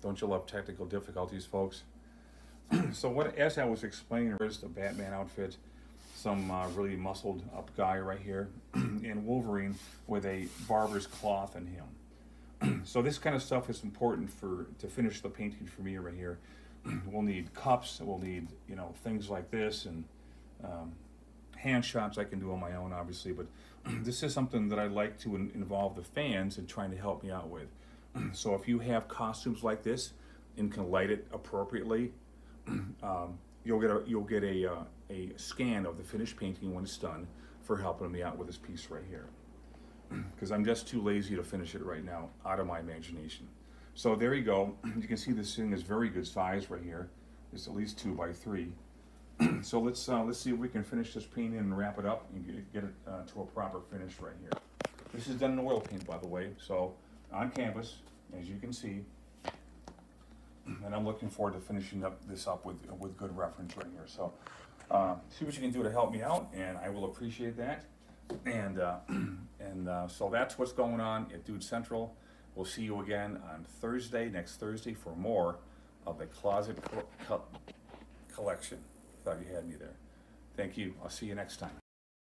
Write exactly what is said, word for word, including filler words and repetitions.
Don't you love technical difficulties, folks? So what, as I was explaining, there's the Batman outfit, some uh, really muscled up guy right here, and Wolverine with a barber's cloth in him. So this kind of stuff is important for to finish the painting for me right here. We'll need cups, we'll need, you know, things like this, and um, hand shots I can do on my own, obviously, but this is something that I like to in involve the fans in trying to help me out with. So if you have costumes like this and can light it appropriately, um, you'll get a you'll get a uh, a scan of the finished painting when it's done for helping me out with this piece right here. Because I'm just too lazy to finish it right now, out of my imagination. So there you go. You can see this thing is very good size right here. It's at least two by three. So let's uh, let's see if we can finish this painting and wrap it up and get, get it uh, to a proper finish right here. This is done in oil paint, by the way, so on canvas, as you can see. And I'm looking forward to finishing up this up with with good reference right here. So uh, see what you can do to help me out, and I will appreciate that. And uh, and uh, so that's what's going on at Dude Central. We'll see you again on Thursday, next Thursday, for more of the Closet co co Collection. Thought you had me there. Thank you. I'll see you next time.